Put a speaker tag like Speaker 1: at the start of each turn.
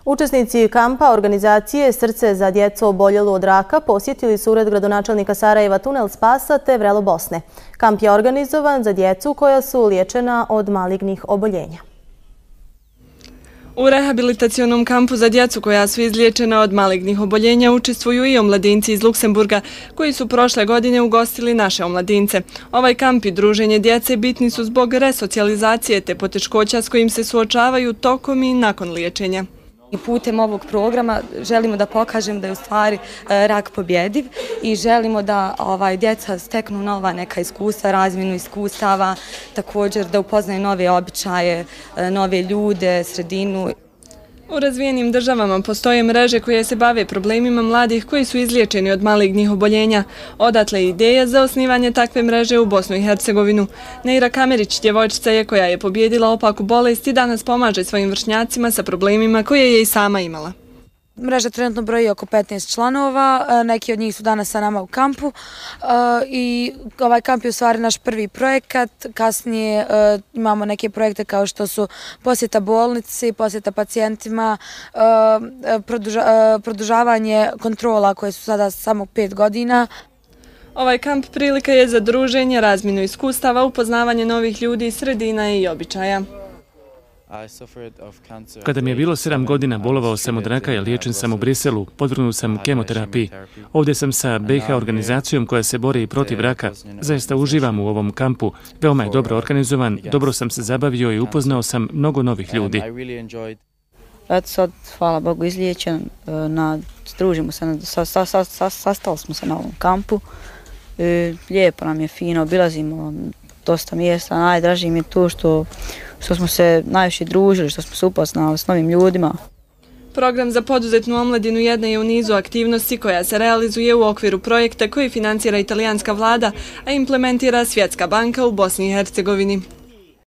Speaker 1: Učesnici kampa organizacije Srce za djecu oboljelu od raka posjetili su ured gradonačelnika Sarajeva Tunel Spasa te Vrelo Bosne. Kamp je organizovan za djecu koja su liječena od malignih oboljenja.
Speaker 2: U rehabilitacionom kampu za djecu koja su izliječena od malignih oboljenja učestvuju i omladinci iz Luksemburga koji su prošle godine ugostili naše omladince. Ovaj kamp i druženje djece bitni su zbog resocijalizacije te poteškoća s kojim se suočavaju tokom i nakon liječenja.
Speaker 3: I putem ovog programa želimo da pokažemo da je u stvari rak pobjediv i želimo da djeca steknu nova neka iskustva, razmjenu iskustava, također da upoznaju nove običaje, nove ljude, sredinu.
Speaker 2: U razvijenim državama postoje mreže koje se bave problemima mladih koji su izliječeni od malignih oboljenja. Odatle ideja za osnivanje takve mreže u Bosnu i Hercegovinu. Neira Kamerić, djevojčica je koja je pobjedila opaku bolest i danas pomaže svojim vršnjacima sa problemima koje je i sama imala.
Speaker 4: Mreža trenutno broji oko 15 članova, neki od njih su danas sa nama u kampu i ovaj kamp je u stvari naš prvi projekat. Kasnije imamo neke projekte kao što su posjeta bolnici, posjeta pacijentima, produžavanje kontrola koje su sada samo 5 godina.
Speaker 2: Ovaj kamp prilika je za druženje, razmjenu iskustava, upoznavanje novih ljudi, sredina i običaja.
Speaker 5: Kada mi je bilo 7 godina, bolovao sam od raka i liječen sam u Briselu, podvrgnut sam kemoterapiji. Ovdje sam sa BiH organizacijom koja se bori protiv raka. Zaista uživam u ovom kampu, veoma je dobro organizovan, dobro sam se zabavio i upoznao sam mnogo novih ljudi.
Speaker 6: Eto sad, hvala Bogu, izliječen, družimo se, sastali smo se na ovom kampu. Lijepo nam je, fino, obilazimo dosta mjesta, najdražije mi je to što smo se najviše družili, što smo se upoznali s novim ljudima.
Speaker 2: Program za poduzetnu omladinu jedna je u nizu aktivnosti koja se realizuje u okviru projekta koji financira italijanska vlada, a implementira Svjetska banka u Bosni i Hercegovini.